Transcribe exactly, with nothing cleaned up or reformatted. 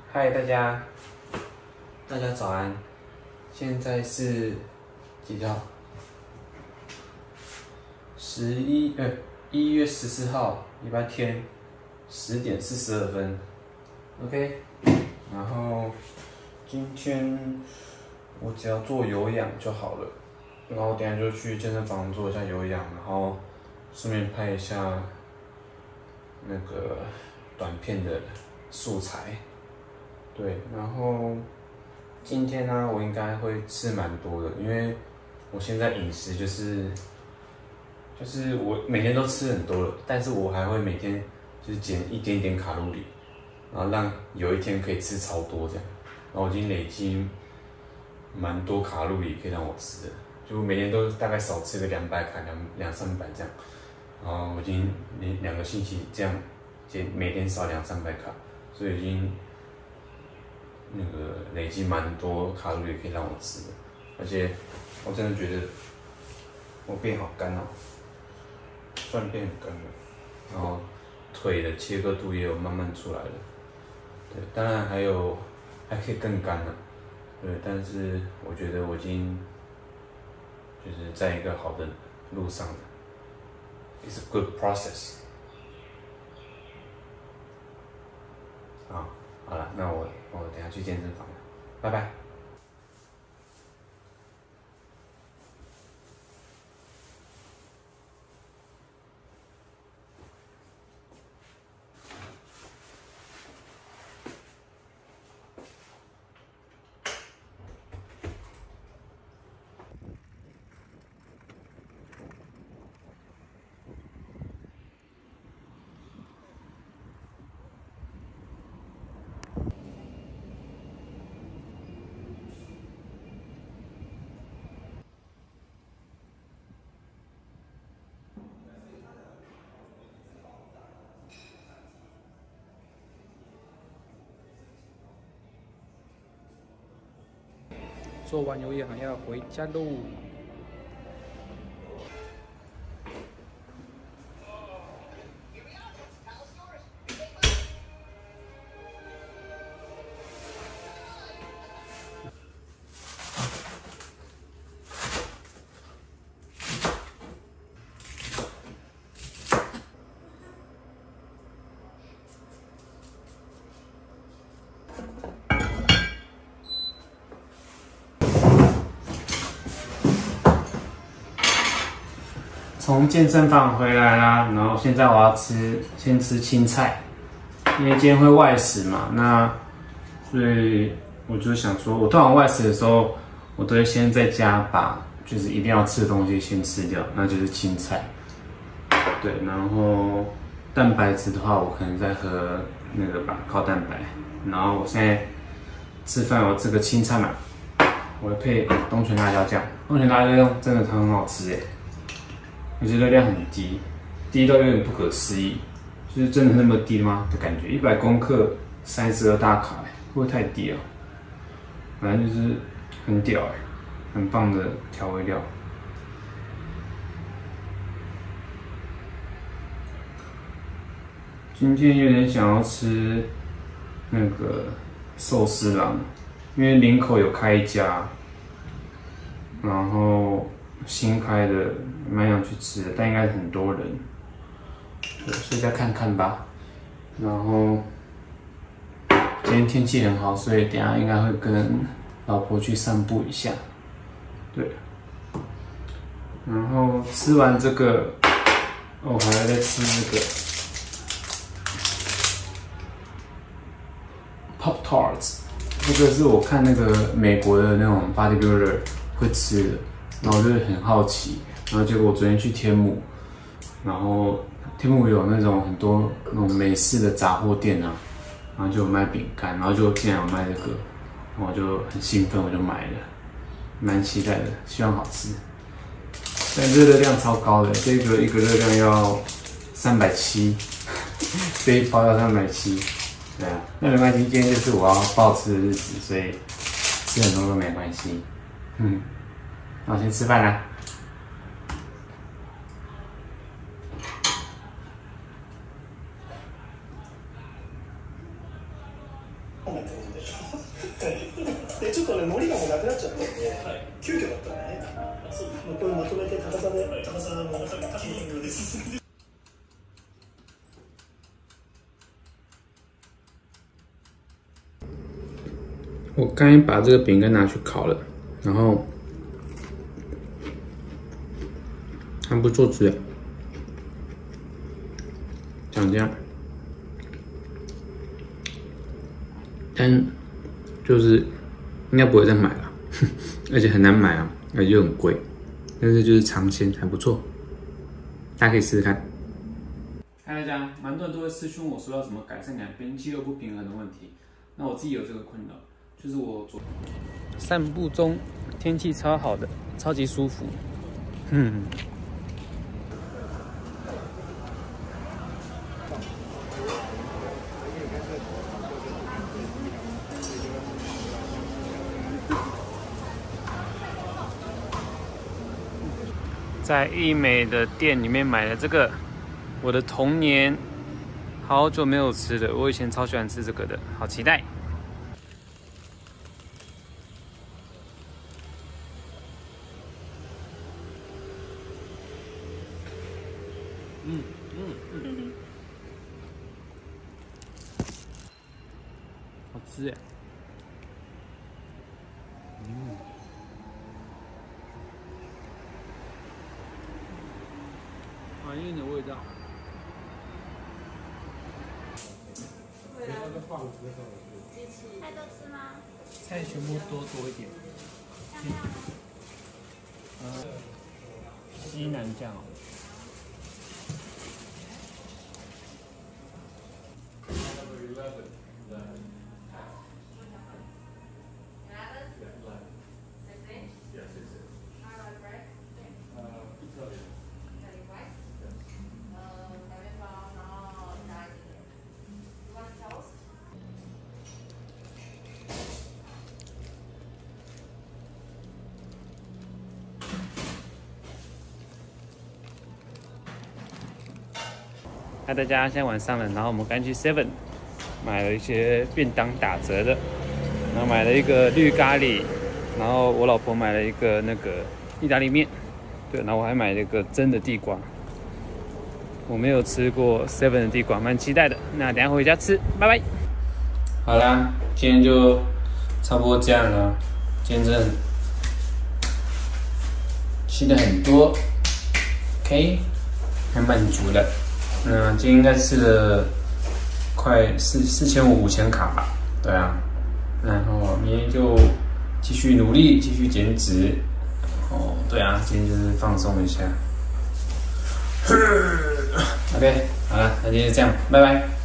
嗨，大家，大家早安。现在是几号？十一呃一月十四号，礼拜天，十点四十二分。OK， 然后今天我只要做有氧就好了。然后等一下就去健身房做一下有氧，然后顺便拍一下那个短片的素材。对，然后今天呢，我应该会吃蛮多的，因为我现在饮食就是就是我每天都吃很多了，但是我还会每天就是减一点点卡路里，然后让有一天可以吃超多这样，然后我已经累积蛮多卡路里可以让我吃的，就每天都大概少吃个两百卡，两两三百这样，然后我已经两两个星期这样减，每天少两三百卡，所以已经。那个累积蛮多卡路里可以让我吃的，而且我真的觉得我变好干哦，算变很干了，然后腿的切割度也有慢慢出来了，对，当然还有还可以更干了，对，但是我觉得我已经就是在一个好的路上了 ，It's a good process。啊。好了，那我我等下去健身房了，拜拜。 做完有氧要回家喽。 从健身房回来啦，然后现在我要吃，先吃青菜，因为今天会外食嘛，那所以我就想说，我通常外食的时候，我都会先在家把就是一定要吃的东西先吃掉，那就是青菜，对，然后蛋白质的话，我可能在喝那个吧，高蛋白，然后我现在吃饭我这个青菜嘛，我会配东泉辣椒酱，东泉辣椒酱真的很好吃哎。我觉得热量很低，低到有点不可思议，就是真的那么低吗的感觉？一百公克三十二大卡，会不会太低了？反正就是很屌哎，很棒的调味料。今天有点想要吃那个寿司郎，因为林口有开一家，然后新开的。蛮想去吃的，但应该很多人，对，所以再看看吧。然后今天天气很好，所以等一下应该会跟老婆去散步一下。对，然后吃完这个，我、哦、还要再吃那个 Pop Tarts， 这个是我看那个美国的那种 bodybuilder 会吃的，然后我就很好奇。然后结果我昨天去天母，然后天母有那种很多那种美式的杂货店啊，然后就有卖饼干，然后就竟然有卖这个，然后我就很兴奋，我就买了，蛮期待的，希望好吃。但这热量超高的，这个一个热量要三百七，这一包要三百七，对啊，那没关系，今天就是我要暴吃的日子，所以吃很多都没关系。嗯，那我先吃饭啦。 ってことでしょ。でちょっとね海苔がもうなくなっちゃって、急遽だったね。これまとめて高さで高さの高さタイミングです。 我刚才把这个饼干拿去烤了，然后还不错吃，长这样，但就是应该不会再买了，而且很难买啊，而且又很贵，但是就是尝鲜还不错，大家可以试试看。嗨大家，蛮多人都会私讯我说要怎么改善两边肌肉不平衡的问题，那我自己有这个困扰。 就是我左散步中，天气超好的，超级舒服。嗯。在义美的店里面买了这个，我的童年，好久没有吃了。我以前超喜欢吃这个的，好期待。 嗯嗯嗯，好吃哎！嗯，怀念的味道。 菜都吃吗？ 菜全部多多一点。嗯，西南酱哦。 嗨，大家，现在晚上了，然后我们赶紧去 Seven 买了一些便当打折的，然后买了一个绿咖喱，然后我老婆买了一个那个意大利面，对，然后我还买了一个蒸的地瓜。我没有吃过 Seven 的地瓜，蛮期待的。那等一下回家吃，拜拜。好啦，今天就差不多这样了。今天真的吃的很多 ，OK， 还满足了。 嗯，今天应该吃了快四四千五五千卡吧，对啊，然后明天就继续努力，继续减脂，哦，对啊，今天就是放松一下。OK， 好了，那今天就这样，拜拜。